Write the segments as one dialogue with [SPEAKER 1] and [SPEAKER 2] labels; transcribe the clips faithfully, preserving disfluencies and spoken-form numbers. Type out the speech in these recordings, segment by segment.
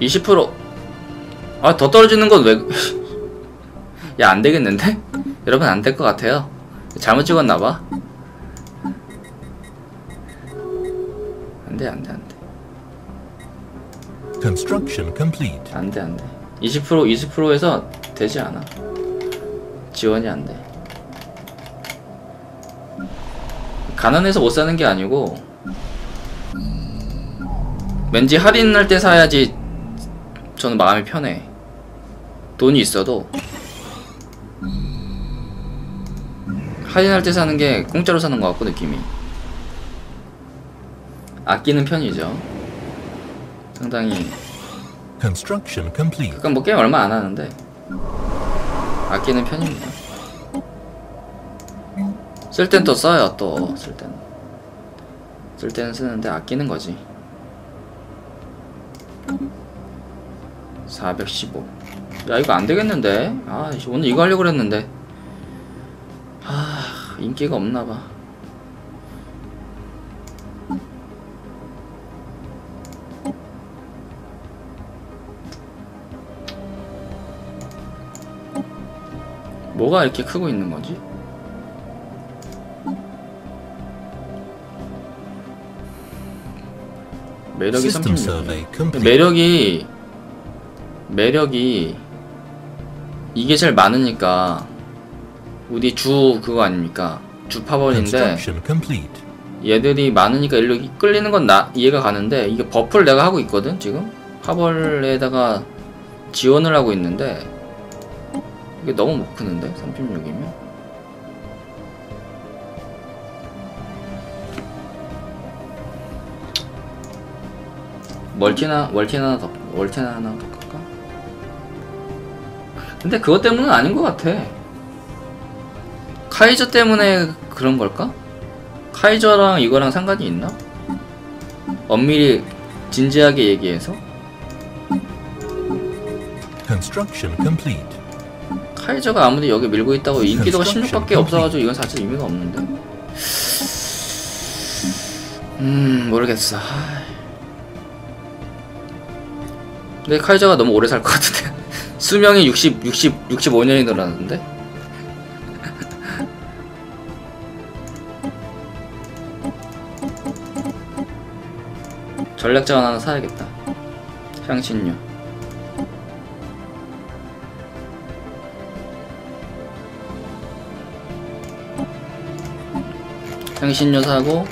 [SPEAKER 1] 이십 퍼센트. 아, 더 떨어지는 건 왜? 야, 안 되겠는데? 여러분, 안 될 것 같아요. 잘못 찍었나봐. 안 돼, 안 돼, 안 돼.
[SPEAKER 2] Construction complete.
[SPEAKER 1] 안 돼, 안 돼. 이십 퍼센트, 이십 퍼센트에서 되지 않아. 지원이 안 돼. 가난해서 못 사는 게 아니고, 왠지 할인할 때 사야지 저는 마음이 편해. 돈이 있어도 할인할 때 사는 게 공짜로 사는 것 같고, 느낌이. 아끼는 편이죠. 상당히.
[SPEAKER 2] Construction complete.
[SPEAKER 1] 그건 뭐 게임 얼마 안 하는데 아끼는 편입니다. 쓸 땐 또 써요. 또 쓸 땐 쓸 때는 쓰는데 아끼는 거지. 사백십오. 야, 이거 안 되겠는데? 아, 오늘 이거 하려고 그랬는데. 아, 인기가 없나봐. 뭐가 이렇게 크고 있는 거지? 매력이 삼십육. 매력이 매력이 이게 제일 많으니까 우리 주 그거 아닙니까? 주 파벌인데 얘들이 많으니까 일로 끌리는 건 나 이해가 가는데, 이게 버프를 내가 하고 있거든 지금. 파벌에다가 지원을 하고 있는데 이게 너무 못 크는데 삼십육이면. 멀티나 멀티나 하나 더 멀티나 하나 더 갈까? 근데 그것 때문은 아닌 것 같아. 카이저 때문에 그런 걸까? 카이저랑 이거랑 상관이 있나? 엄밀히 진지하게 얘기해서.
[SPEAKER 2] Construction complete.
[SPEAKER 1] 카이저가 아무리 여기 밀고 있다고 인기도가 십육밖에 없어가지고 이건 사실 의미가 없는데. 음, 모르겠어. 근데 카이저가 너무 오래 살 것 같은데. 수명이 육십, 육십, 육십오 년이 늘어났는데. 전략자원 하나 사야겠다. 향신료. 향신료 사고.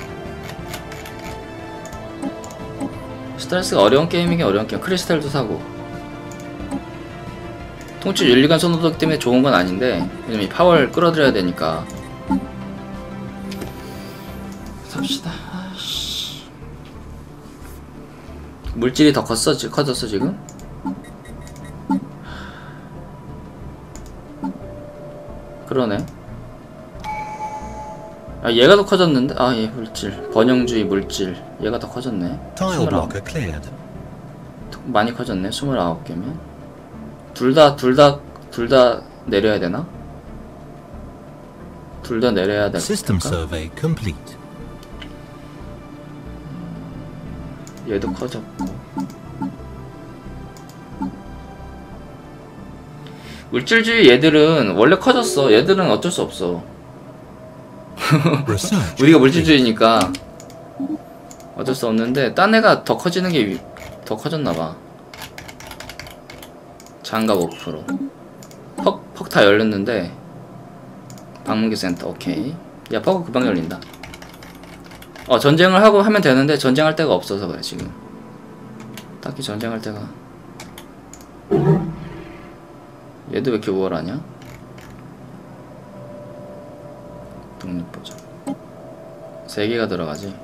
[SPEAKER 1] 스타일스가 어려운 게임이긴 어려운 게임. 크리스탈도 사고. 통치 윤리관 선호도기 때문에 좋은 건 아닌데, 왜냐면 이 파워를 끌어들여야 되니까. 삽시다. 아이씨. 물질이 더 컸어? 커졌어 지금? 그러네. 아, 얘가 더 커졌는데? 아, 얘 물질. 번영주의 물질. 얘가 더 커졌네. 많이 커졌네. 스물아홉 개면. 둘 다, 둘 다, 둘 다 내려야 되나? 둘 다 내려야 될까?
[SPEAKER 2] System survey complete.
[SPEAKER 1] 얘도 커졌고. 물질주의 얘들은 원래 커졌어. 얘들은 어쩔 수 없어. 우리가 물질주의니까 어쩔 수 없는데, 딴 애가 더 커지는 게 더 커졌나봐. 장갑 오 퍼센트. 퍽, 퍽 다 열렸는데. 방문기 센터, 오케이. 야, 퍽은 금방 열린다. 어, 전쟁을 하고 하면 되는데, 전쟁할 데가 없어서 그래, 지금. 딱히 전쟁할 데가. 얘도 왜 이렇게 우월하냐? 독립보장. 세 개가 들어가지.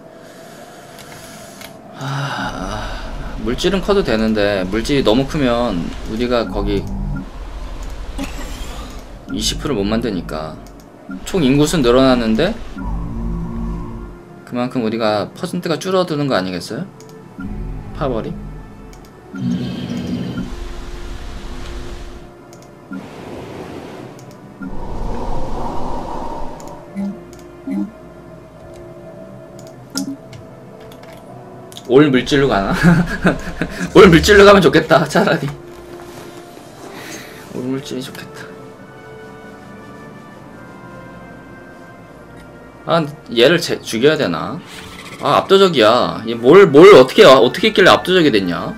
[SPEAKER 1] 하... 물질은 커도 되는데, 물질이 너무 크면 우리가 거기 이십 퍼센트 못 만드니까. 총 인구수는 늘어나는데 그만큼 우리가 퍼센트가 줄어드는 거 아니겠어요? 파벌이? 올 물질로 가나? 올 물질로 가면 좋겠다. 차라리 올 물질이 좋겠다. 아 얘를 제, 죽여야 되나? 아 압도적이야. 얘 뭘 뭘 어떻게 어떻게 했길래 압도적이 됐냐?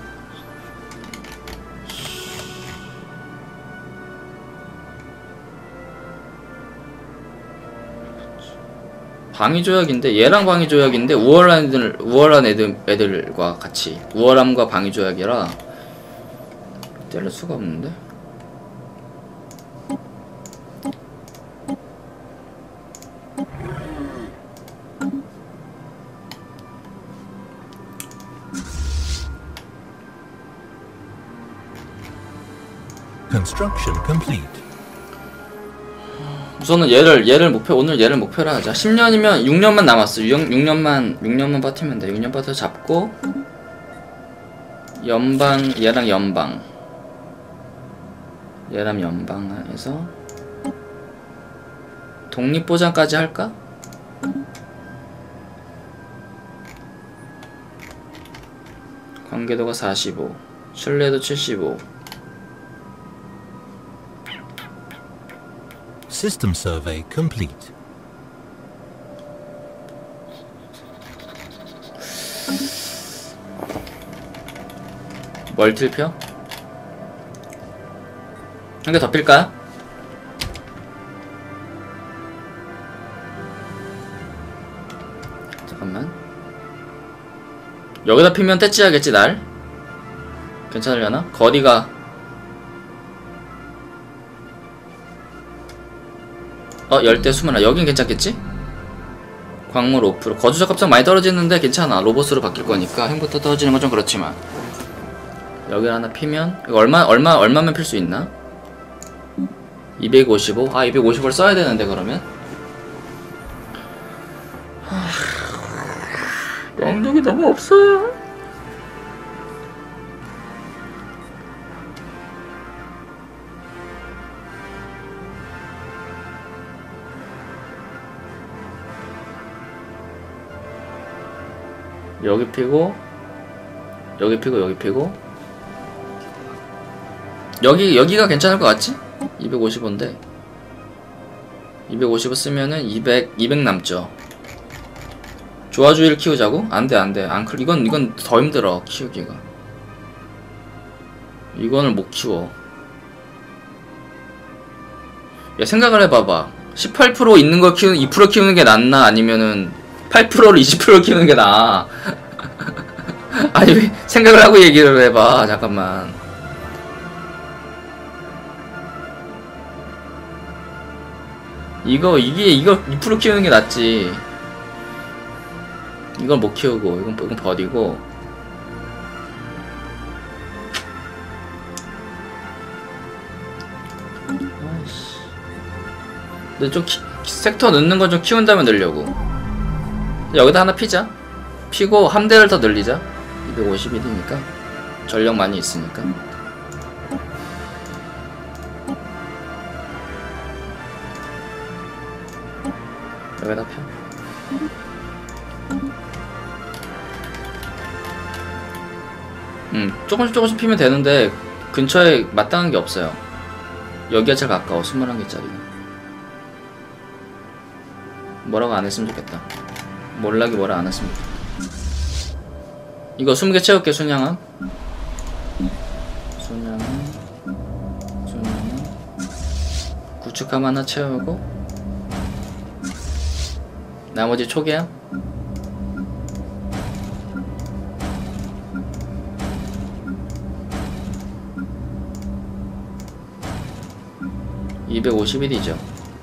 [SPEAKER 1] 방위조약인데 얘랑 방위조약인데 우월한 애들 우월한 애들 애들과 같이 우월함과 방위조약이라 때릴 수가 없는데.
[SPEAKER 2] Construction complete.
[SPEAKER 1] 우선은 얘를 얘를 목표 오늘 얘를 목표로 하자. 십 년이면 육 년만 남았어. 육 년만 육 년만 버티면 돼. 육 년 버텨 잡고 연방 얘랑 연방 얘랑 연방해서 독립보장까지 할까? 관계도가 사십오, 신뢰도 칠십오.
[SPEAKER 2] System survey complete.
[SPEAKER 1] 멀티를 펴? 한 개 더 필까요? 잠깐만. 여기다 피면 떼찌하겠지 날? 괜찮으려나? 거리가 어 열대 수문화 여긴 괜찮겠지? 광물 오 퍼센트 거주 적합성 많이 떨어지는데 괜찮아. 로봇으로 바뀔 거니까 행부터 떨어지는 건 좀 그렇지만 여기 하나 피면 이거 얼마 얼마 얼마면 필 수 있나? 이백오십오? 아 이백오십오를 써야 되는데 그러면 양력이 너무 없어요. 여기 피고 여기 피고 여기 피고 여기 여기가 괜찮을 것 같지? 이백오십오인데 이백오십오 쓰면은 이백 이백 남죠. 조화주의를 키우자고? 안돼 안돼 안 클 이건 이건 더 힘들어 키우기가. 이거는 못 키워. 야 생각을 해봐봐. 십팔 퍼센트 있는 걸 키우는 이 퍼센트 키우는 게 낫나 아니면은 팔 퍼센트를 이십 퍼센트 키우는 게 나아. 아니 왜 생각을 하고 얘기를 해봐. 잠깐만. 이거 이게 이거 이 퍼센트 키우는 게 낫지. 이건 못 키우고 이건 이건 버리고. 아이씨. 근데 좀 키, 섹터 넣는 건 좀 키운 다음에 넣으려고. 여기다 하나 피자. 피고 함대를 더 늘리자. 이백오십일이니까 전력 많이 있으니까. 여기다 펴. 음 조금씩 조금씩 피면 되는데 근처에 마땅한 게 없어요. 여기가 제일 가까워. 스물한 개짜리. 뭐라고 안 했으면 좋겠다. 몰락이 뭐라 안 했으면 좋겠다. 이거 스무 개 채울게. 순양함 순양함 순양함 구축함 하나 채우고 나머지 초계함 이백오십일이죠.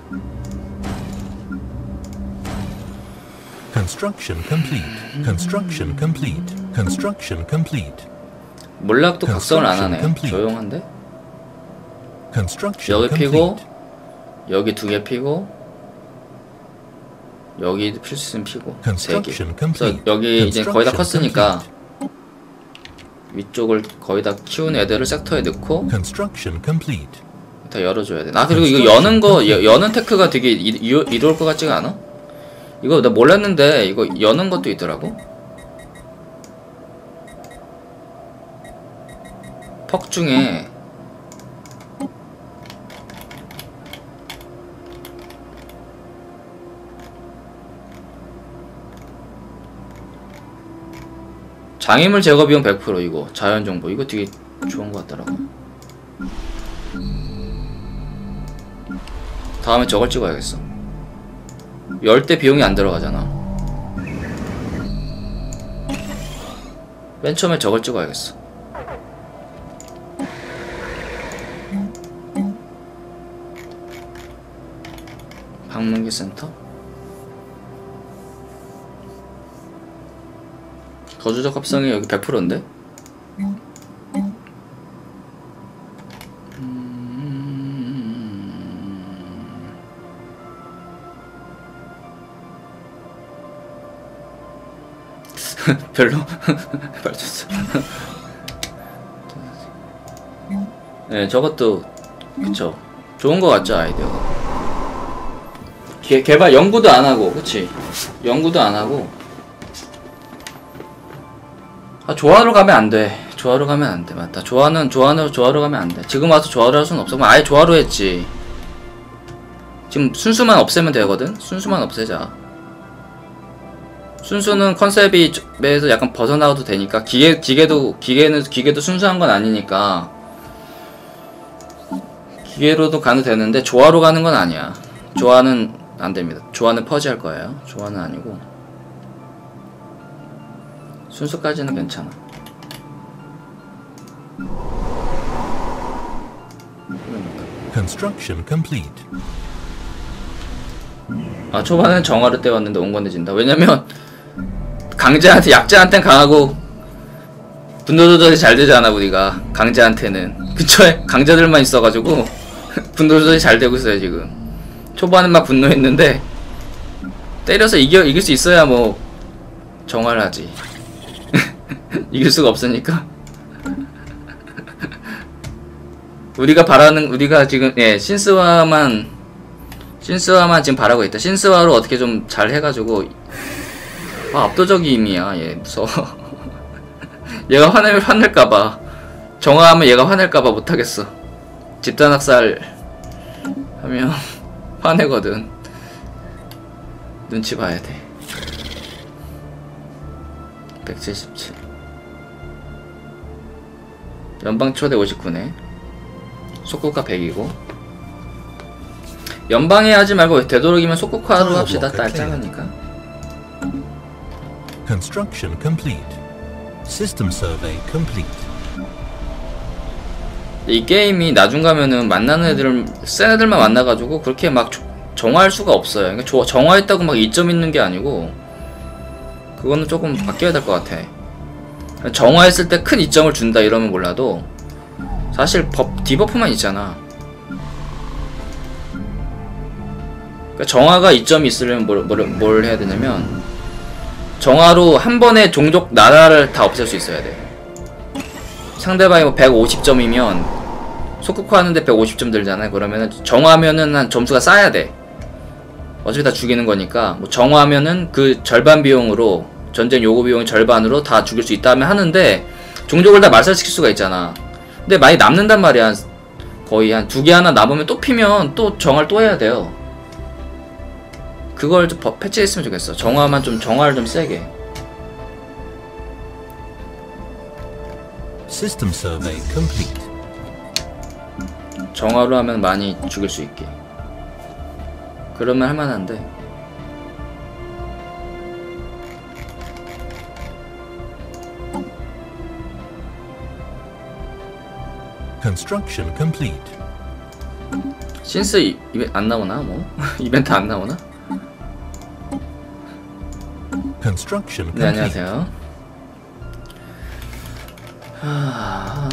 [SPEAKER 2] Construction complete. Construction complete. Construction complete.
[SPEAKER 1] 몰락도 각성을 안 하네. 조용한데?
[SPEAKER 2] Construction
[SPEAKER 1] 여기 피고
[SPEAKER 2] complete.
[SPEAKER 1] 여기 두 개 피고 여기 필 수 있으면 피고 세 개. 그래서 여기 이제 거의 다 컸으니까 위쪽을 거의 다 키운 애들을 섹터에 넣고
[SPEAKER 2] Construction complete.
[SPEAKER 1] 다 열어줘야 돼. 아 그리고 이거 여는 거 여, 여는 테크가 되게 이, 이, 이로울 것 같지가 않아? 이거 나 몰랐는데 이거 여는 것도 있더라고. 퍽 중에 장애물 제거 비용 백 퍼센트 이거 자연 정보 이거 되게 좋은 것 같더라고. 다음에 저걸 찍어야겠어. 열대 비용이 안 들어가잖아. 맨 처음에 저걸 찍어야겠어. 방문기 센터? 거주적 합성이 여기 백 퍼센트인데? 별로 발전소. 네, 저것도 그쵸. 좋은 거 같죠 아이디어가. 개, 개발 연구도 안 하고, 그치? 연구도 안 하고. 아, 조화로 가면 안 돼. 조화로 가면 안 돼. 맞다. 조화는 조화로 조화로 가면 안 돼. 지금 와서 조화로 할 수는 없어. 그럼 아예 조화로 했지. 지금 순수만 없애면 되거든. 순수만 없애자. 순수는 컨셉이 매에서 약간 벗어나도 되니까 기계 기계도 기계는 기계도 순수한 건 아니니까 기계로도 가도 되는데 조화로 가는 건 아니야. 조화는 안 됩니다. 조화는 퍼지할 거예요. 조화는 아니고 순수까지는 괜찮아.
[SPEAKER 2] Construction complete.
[SPEAKER 1] 아 초반엔 정화를 떼왔는데 온건해진다. 왜냐면 강자한테 약자한테는 강하고 분노 조절이 잘 되잖아 우리가. 강자한테는 근처에 강자들만 있어가지고 분노 조절이 잘 되고 있어요 지금. 초반엔 막 분노했는데 때려서 이겨 이길 수 있어야 뭐 정화를 하지. 이길 수가 없으니까. 우리가 바라는 우리가 지금 예 신스화만 신스화만 지금 바라고 있다. 신스화로 어떻게 좀 잘 해가지고. 아, 압도적임이야 얘. 무서워. 얘가 화내면 화낼까봐. 정화하면 얘가 화낼까봐 못하겠어. 집단학살 하면 화내거든. 눈치 봐야 돼. 백칠십칠. 연방 초대 오십구네. 속국화 백이고. 연방에 하지 말고 되도록이면 속국화로 합시다. 딸짱하니까.
[SPEAKER 2] Construction complete. System survey complete.
[SPEAKER 1] 이 게임이 나중 가면은 만나는 애들, 센 애들만 만나가지고 그렇게 막 정화할 수가 없어요. 그러니까 정화했다고 막 이점 있는 게 아니고 그거는 조금 바뀌어야 될 것 같아. 정화했을 때 큰 이점을 준다 이러면 몰라도 사실 버, 디버프만 있잖아. 그러니까 정화가 이점이 있으려면 뭘, 뭘, 뭘 해야 되냐면 정화로 한 번에 종족 나라를 다 없앨 수 있어야 돼. 상대방이 뭐 백오십 점이면 속국화 하는데 백오십 점 들잖아요. 그러면은 정화하면은 한 점수가 쌓여야 돼. 어차피 다 죽이는 거니까 뭐 정화하면은 그 절반 비용으로 전쟁 요구 비용 절반으로 다 죽일 수 있다면 하는데 종족을 다 말살시킬 수가 있잖아. 근데 많이 남는단 말이야. 거의 한 두 개 하나 남으면 또 피면 또 정화를 또 해야 돼요. 그걸 좀 패치했으면 좋겠어. 정화만 좀 정화를 좀 세게.
[SPEAKER 2] System survey complete.
[SPEAKER 1] 정화로 하면 많이 죽일 수 있게. 그러면 할만한데.
[SPEAKER 2] Construction complete.
[SPEAKER 1] 신스 이, 이벤트 안 나오나 뭐? 이벤트 안 나오나?
[SPEAKER 2] Construction
[SPEAKER 1] 네,
[SPEAKER 2] complete.
[SPEAKER 1] 안녕하세요. 하...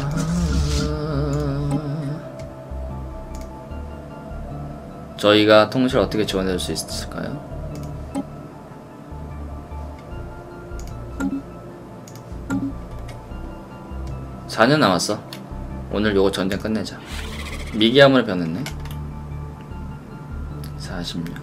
[SPEAKER 1] 저희가 통실 어떻게 지원해 줄 수 있을까요? 사 년 남았어. 오늘 요거 전쟁 끝내자. 미기함으로 변했네. 사십 년.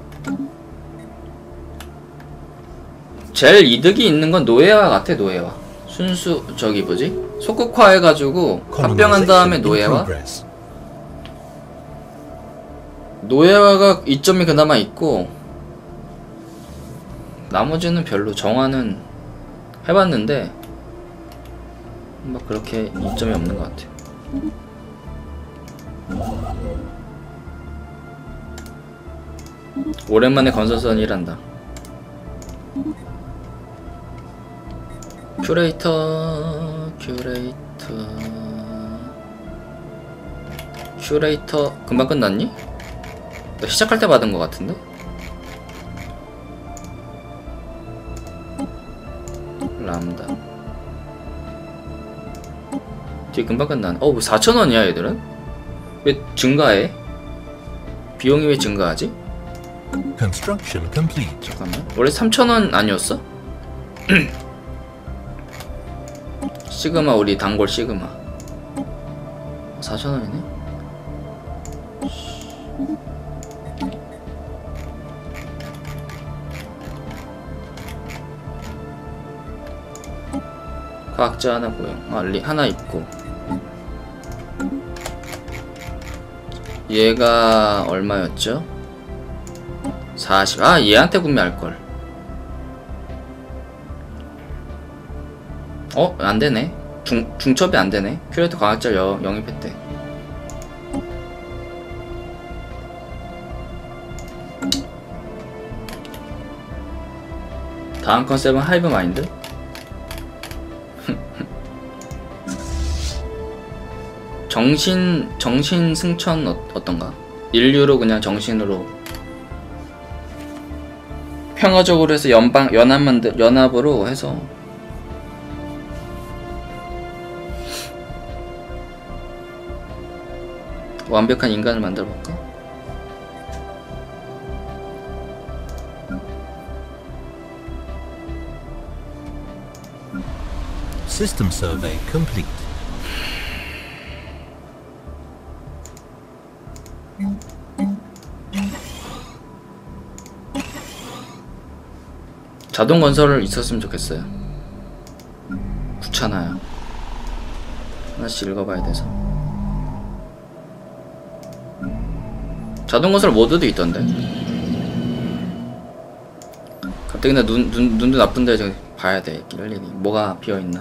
[SPEAKER 1] 제일 이득이 있는 건 노예화 같아. 노예화. 순수 저기 뭐지? 소극화 해가지고 합병한 다음에 노예화? 노예화가 이점이 그나마 있고 나머지는 별로. 정화는 해봤는데 막 그렇게 이점이 없는 것 같아요. 오랜만에 건설선 일한다. 큐레이터 큐레이터 큐레이터 금방 끝났니? 나 시작할 때 받은 것 같은데? 람다 뒤에 금방 끝나네. 어, 왜 사천 원이야 얘들은? 왜 증가해? 비용이 왜 증가하지?
[SPEAKER 2] Construction complete.
[SPEAKER 1] 잠깐만, 원래 삼천 원 아니었어? 시그마, 우리 단골 시그마 사천 원이네? 과학자 하나 고용. 아, 리, 하나 있고. 얘가 얼마였죠? 사십. 아, 얘한테 구매할걸. 어? 안되네. 중, 중첩이 안되네. 큐레이터 과학자 여, 영입했대. 다음 컨셉은 하이브 마인드? 정신, 정신 승천 어, 어떤가? 인류로 그냥 정신으로 평화적으로 해서 연방, 연합 만들, 연합으로 해서 완벽한 인간을 만들어 볼까?
[SPEAKER 2] System survey complete.
[SPEAKER 1] 자동 건설을 있었으면 좋겠어요. 귀찮아요. 하나씩 읽어봐야 돼서. 자동 건설 모드도 있던데. 갑자기 나 눈, 눈, 눈도 나쁜데 저 봐야 돼. 일일이 뭐가 비어있나.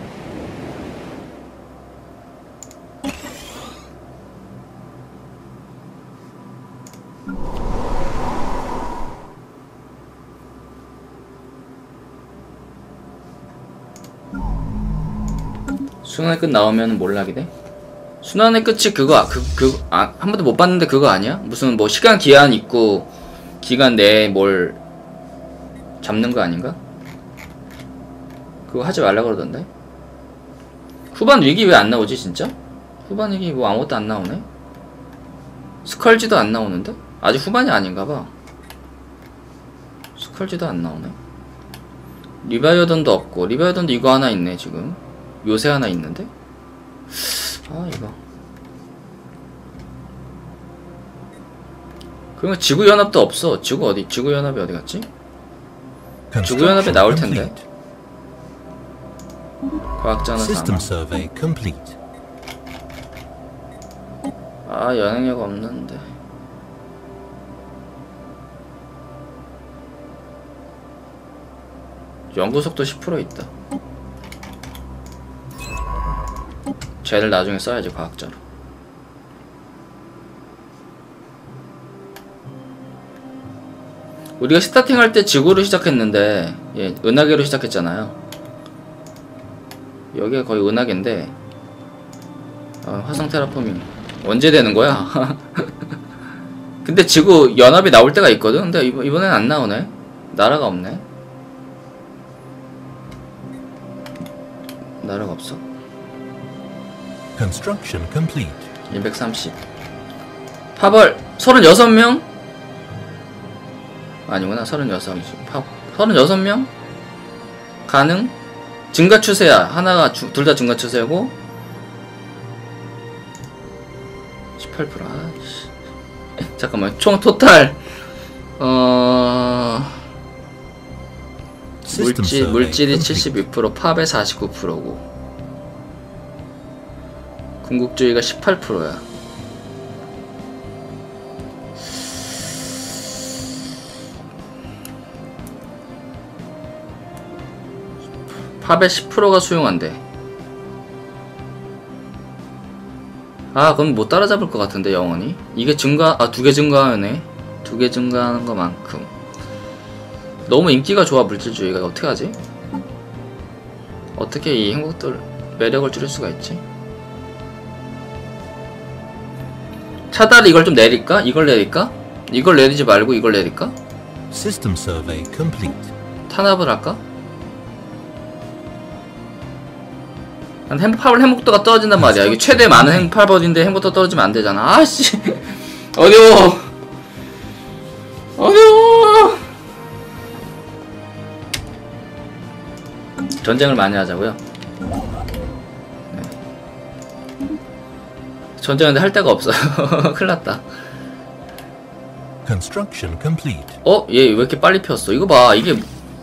[SPEAKER 1] 순환의 끝 나오면 몰락이 돼? 순환의 끝이 그거, 그, 그, 아, 한 번도 못 봤는데 그거 아니야? 무슨 뭐 시간 기한 있고, 기간 내에 뭘 잡는 거 아닌가? 그거 하지 말라 그러던데? 후반 위기 왜 안 나오지, 진짜? 후반 위기 뭐 아무것도 안 나오네? 스컬지도 안 나오는데? 아직 후반이 아닌가 봐. 스컬지도 안 나오네. 리바이어던도 없고, 리바이어던도 이거 하나 있네, 지금. 요새 하나 있는데? 아, 이거. 그러면 지구연합도 없어. 지구 어디, 지구연합이 어디 갔지? 지구연합에 나올 텐데. 과학자는
[SPEAKER 2] System survey complete.
[SPEAKER 1] 아, 영향력 없는데. 연구속도 십 퍼센트 있다. 쟤를 나중에 써야지, 과학자로. 우리가 스타팅 할 때 지구로 시작했는데, 예, 은하계로 시작했잖아요. 여기가 거의 은하계인데, 어, 화성 테라포밍 언제 되는 거야? 근데 지구 연합이 나올 때가 있거든? 근데 이번, 이번엔 안 나오네? 나라가 없네? 나라가 없어.
[SPEAKER 2] Construction complete.
[SPEAKER 1] 이백삼십. 파벌 서른여섯 명? 아니구나, 서른여섯이지. 파, 서른여섯 명? 가능? 증가 추세야. 하나가 둘 다 증가 추세고 십팔 퍼센트. 아이씨. 잠깐만, 총 토탈 어 물질, 물질이 칠십육 퍼센트, 팝의 사십구 퍼센트고 궁극주의가 십팔 퍼센트야. 팝의 십 퍼센트가 수용한대. 아 그럼 못 따라잡을 것 같은데 영원히? 이게 증가, 아 두 개 증가하네. 두 개 증가하는 것만큼 너무 인기가 좋아. 물질주의가 어떻게 하지? 어떻게 이 행복들 매력을 줄일 수가 있지? 차라리 이걸 좀 내릴까? 이걸 내릴까? 이걸 내리지 말고 이걸 내릴까?
[SPEAKER 2] System survey complete.
[SPEAKER 1] 탄압을 할까? 난 행복팝을 행복도가 떨어진단 말이야. 이게 최대 많은 행복팝인데 행복도 떨어지면 안 되잖아. 아씨 어려워 어려워. 전쟁을 많이 하자고요. 네. 전쟁인데 할 데가 없어요. 큰일났다.
[SPEAKER 2] Construction complete.
[SPEAKER 1] 어? 얘 왜 이렇게 빨리 폈어? 이거 봐. 이게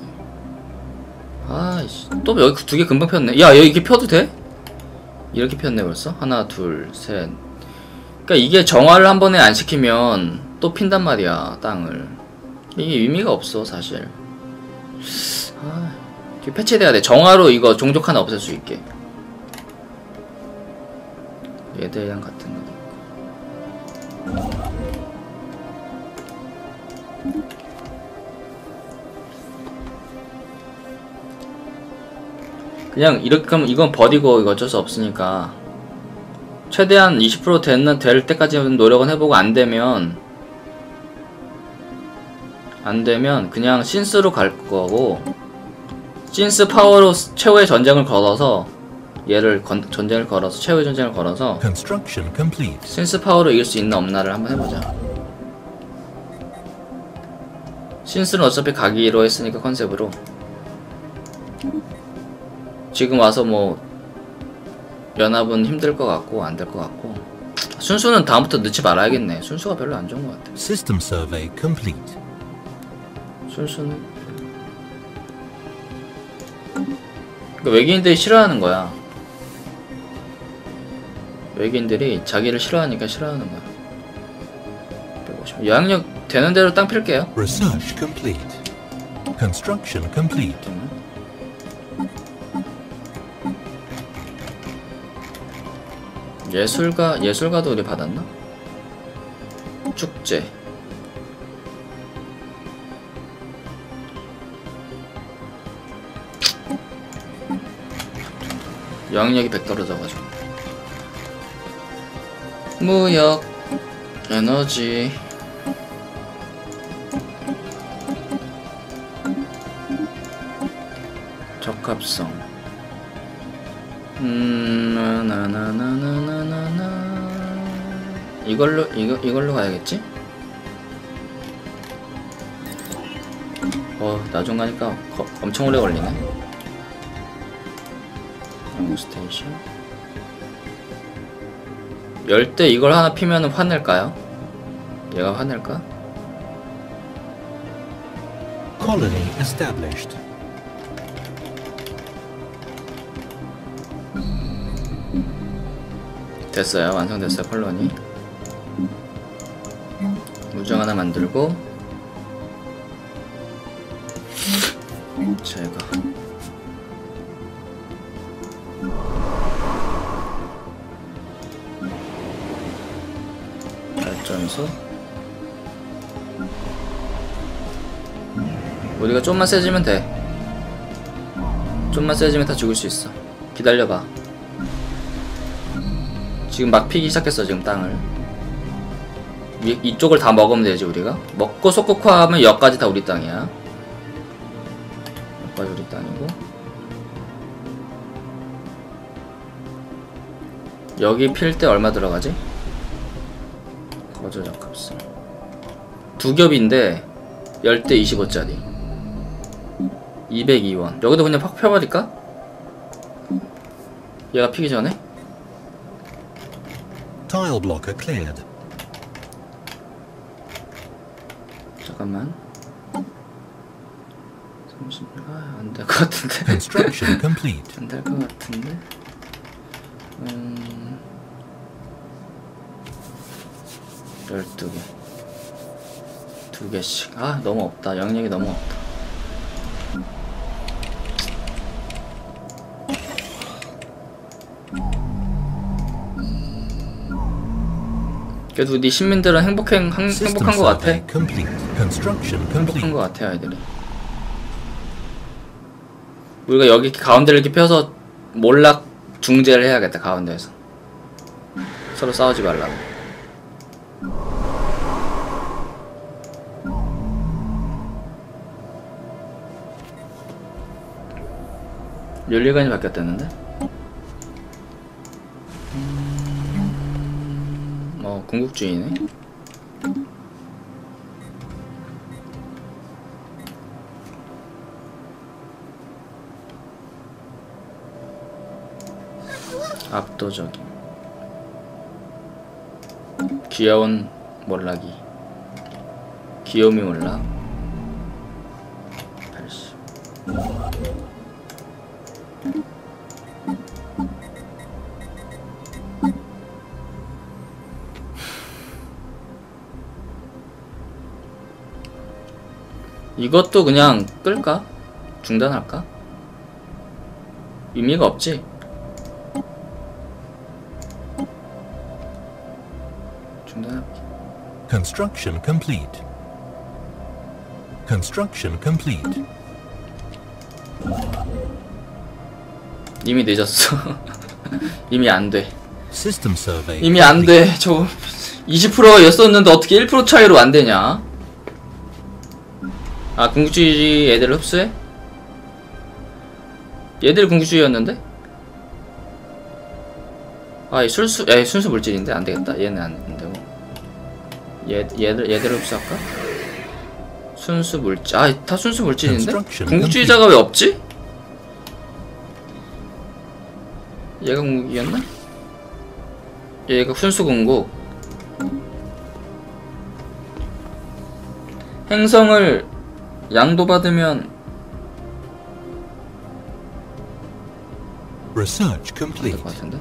[SPEAKER 1] 아이씨 또 여기 두 개 금방 폈네. 야 여기 이렇게 펴도 돼? 이렇게 폈네 벌써? 하나 둘 셋. 그니까 이게 정화를 한 번에 안 시키면 또 핀단 말이야 땅을. 이게 의미가 없어 사실. 아, 패치돼야 돼. 정화로 이거 종족 하나 없앨 수 있게. 얘들이랑 같은 거. 그냥 이렇게 하면 이건 버리고 이거 어쩔 수 없으니까 최대한 이십 퍼센트 되는, 될 때까지는 노력은 해보고 안되면 안되면 그냥 신스로 갈 거고 신스 파워로 최후의 전쟁을 걸어서 얘를 건, 전쟁을 걸어서 최후의 전쟁을 걸어서 신스 파워로 이길 수 있나 없나를 한번 해보자. 신스는 어차피 가기로 했으니까 컨셉으로 지금 와서 뭐 연합은 힘들 것 같고 안 될 것 같고 순수는 다음부터 넣지 말아야겠네. 순수가 별로 안 좋은 것 같아.
[SPEAKER 2] System survey complete.
[SPEAKER 1] 순수는 그러니까 외계인들이 싫어하는 거야. 외계인들이 자기를 싫어하니까 싫어하는 거야. 백오십. 영향력 되는 대로 땅 필게요.
[SPEAKER 2] Research complete. Construction complete.
[SPEAKER 1] 예술가, 예술가도 우리 받았나? 축제. 영향력이 백 떨어져가지고. 무역, 에너지. 적합성. 음, 나나나나나나나. 이걸로 이거 이걸로 가야겠지? 어, 나중 가니까 거, 엄청 오래 걸리네. 영웅 스테이션. 열대 이걸 하나 피면은 화낼까요? 얘가 화낼까?
[SPEAKER 2] Colony established.
[SPEAKER 1] 됐어요. 완성됐어요. 콜로니. 무정 하나 만들고 제가 발전소. 우리가 좀만 세지면 돼. 좀만 세지면 다 죽을 수 있어. 기다려봐. 지금 막 피기 시작했어. 지금 땅을 이, 이쪽을 다 먹으면 되지. 우리가 먹고 속국화하면 여기까지 다 우리 땅이야. 여기까지 우리 땅이고 여기 필 때 얼마 들어가지? 거저 적합성 두 겹인데 열대 이십오 짜리 이백이 원. 여기도 그냥 팍 펴버릴까? 얘가 피기 전에?
[SPEAKER 2] Tile blocker cleared.
[SPEAKER 1] 잠깐만. 삼십. 아, 안 될 것 같은데.
[SPEAKER 2] Construction complete.
[SPEAKER 1] 안 될 것 같은데. 음, 열두 개. 두 개씩. 아, 너무 없다. 영역이 너무 없다. 그래도 우리 시민들은 행복행, 행, 행복한 것 같아. 행복한 것 같아, 아이들이. 우리가 여기 가운데를 이렇게 펴서 몰락 중재를 해야겠다, 가운데에서. 서로 싸우지 말라고. 윤리관이 바뀌었다는데? 음... 어, 궁극주의네? 압도적인 귀여운 몰락이 귀요미 몰락 팔십. 이것도 그냥 끌까? 중단할까? 의미가 없지? 중단할게.
[SPEAKER 2] Construction complete. Construction complete.
[SPEAKER 1] 이미 늦었어. 이미 안 돼.
[SPEAKER 2] System survey.
[SPEAKER 1] 이미 안 돼. 저 이십 퍼센트였었는데 어떻게 일 퍼센트 차이로 안 되냐? 아, 궁극주의 애들을 흡수해? 얘들 궁극주의였는데? 아, 이 술수, 야, 순수 물질인데 안 되겠다. 얘는 안 되고. 얘, 얘들, 얘들을 흡수할까? 순수 물질. 아, 다 순수 물질인데? 궁극주의자가 왜 없지? 얘가 궁극이었나? 얘가 순수 궁극. 행성을 양도받으면
[SPEAKER 2] Research complete.
[SPEAKER 1] 될 것 같은데?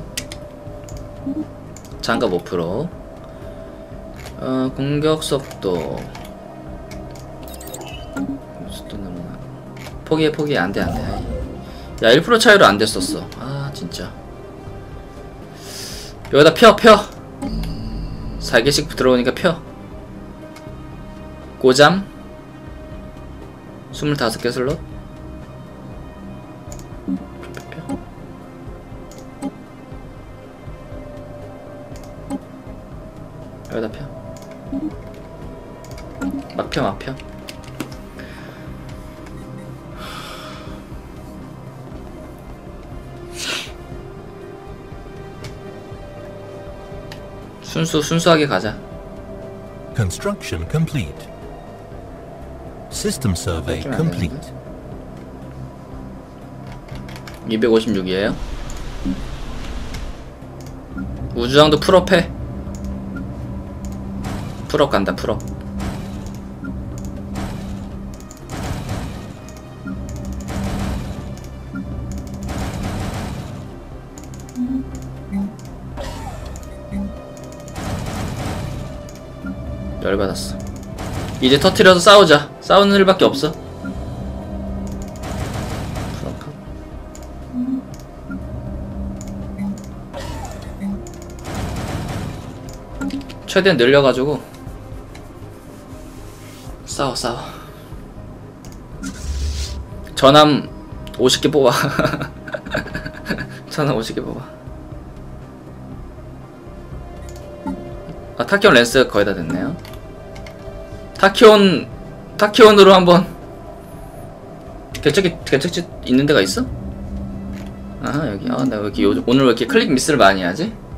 [SPEAKER 1] 장갑 오 퍼센트. 어, 공격 속도. 속도 늘어나. 포기해, 포기해. 안 돼, 안 돼. 아이. 야, 일 퍼센트 차이로 안 됐었어. 아, 진짜. 여기다 펴, 펴. 네 개씩 들어오니까 펴. 고잠. 스물다섯 개 슬롯. 여기다 펴. 막 펴, 막 펴. 순수, 순수하게 가자.
[SPEAKER 2] Construction complete. System survey complete.
[SPEAKER 1] 이백오십육이에요. 우주장도 풀업 해. 풀업 간다, 풀업. 열받았어. 이제 터트려서 싸우자. 싸우는 일밖에 없어. 최대한 늘려가지고 싸워 싸워. 전함 오십 개 뽑아. 전함 오십 개 뽑아. 아, 타키온 랜스 거의 다 됐네요. 타키온 타키온으로 한번. 개척이 개척지 있는 데가 있어? 아, 여기. 아, 나 왜 이렇게 요즘 오늘 왜 이렇게 클릭 미스를 많이 하지?